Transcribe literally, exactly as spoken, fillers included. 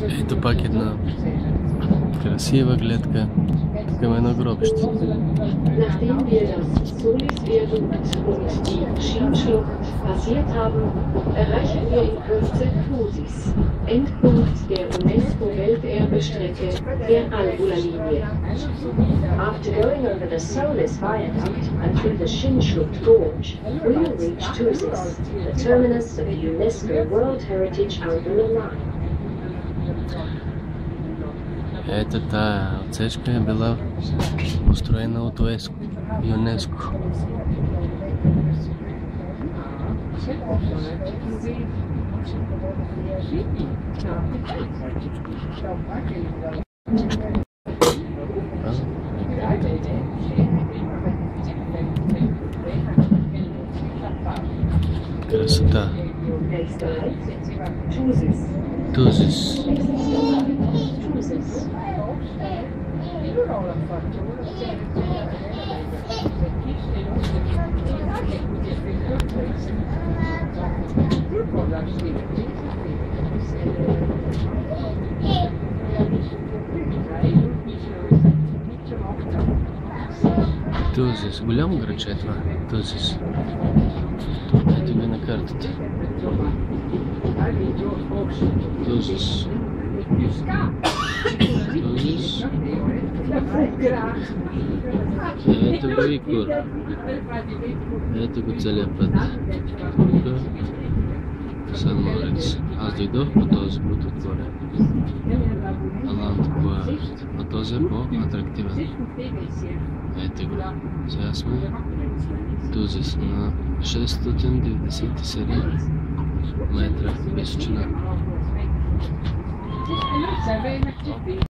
Ето пак една красива гледка към едно гробище. Nachdem wir das Solis-Viadukt und die Schienschlucht passiert haben, erreichen wir in Kürze Thusis, Endpunkt der UNESCO-Welterbestrecke der Albula-Linie. After going over the Solis Viaduct and through the Schienschlucht Gorge, we will reach Thusis, the terminus of the UNESCO World Heritage Albula Line. Ето тая отсечка е била построена от ЮНЕСКО. Красота. Thusis. Thusis. Голямо градче е това. Thusis. Ето го на картата. Thusis. Thusis. Ето го Икор. Ето го целият път. Тук Сан Морец. Аз дойдох по този път отгоре. Аланд Буарт. А този е по-атрактивен. Ето го. Сега сме Thusis на шестстотин деветдесет и седем метра височина.